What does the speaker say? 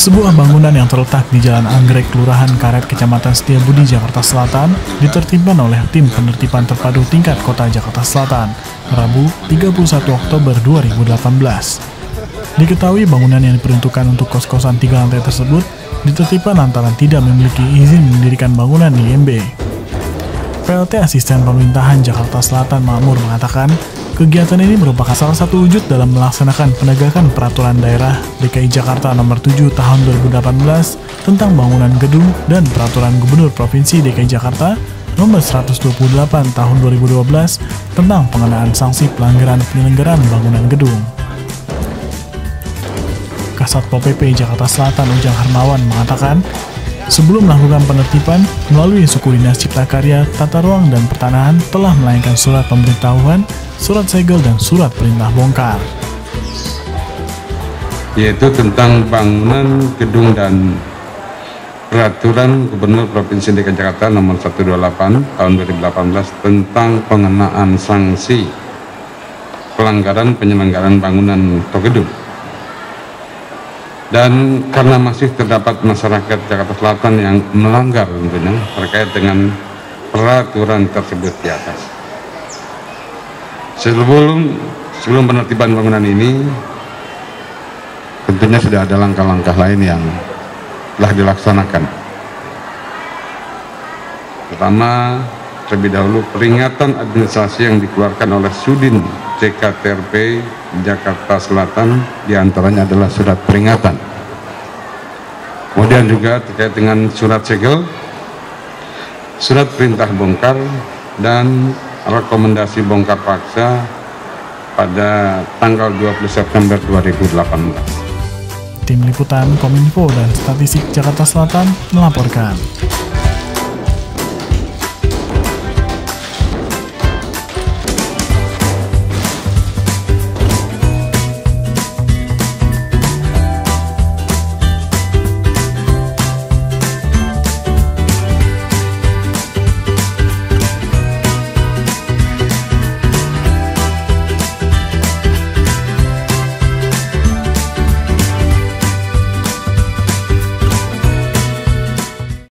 Sebuah bangunan yang terletak di Jalan Anggrek, Kelurahan Karet, Kecamatan Setiabudi, Jakarta Selatan, ditertibkan oleh tim penertiban terpadu tingkat Kota Jakarta Selatan, Rabu 31 Oktober 2018. Diketahui bangunan yang diperuntukkan untuk kos-kosan 3 lantai tersebut ditertibkan lantaran tidak memiliki izin mendirikan bangunan di IMB. PLT Asisten Pemerintahan Jakarta Selatan Makmur mengatakan, kegiatan ini merupakan salah satu wujud dalam melaksanakan penegakan Peraturan Daerah DKI Jakarta Nomor 7 Tahun 2018 tentang bangunan gedung dan Peraturan Gubernur Provinsi DKI Jakarta Nomor 128 Tahun 2012 tentang pengenaan sanksi pelanggaran penyelenggaraan bangunan gedung. Kasat Pol PP Jakarta Selatan Ujang Harmawan mengatakan, sebelum melakukan penertiban melalui Suku Dinas Cipta Karya, Tata Ruang dan Pertanahan telah melayangkan surat pemberitahuan, surat segel dan surat perintah bongkar. Yaitu tentang bangunan gedung dan Peraturan Gubernur Provinsi DKI Jakarta Nomor 128 Tahun 2018 tentang pengenaan sanksi pelanggaran penyelenggaraan bangunan atau gedung. Dan karena masih terdapat masyarakat Jakarta Selatan yang melanggar tentunya terkait dengan peraturan tersebut di atas. Sebelum penertiban bangunan ini, tentunya sudah ada langkah-langkah lain yang telah dilaksanakan. Pertama, terlebih dahulu peringatan administrasi yang dikeluarkan oleh Sudin JKTRP Jakarta Selatan, diantaranya adalah surat peringatan. Kemudian juga terkait dengan surat segel, surat perintah bongkar, dan rekomendasi bongkar paksa pada tanggal 20 September 2018. Tim Liputan Kominfo dan Statistik Jakarta Selatan melaporkan.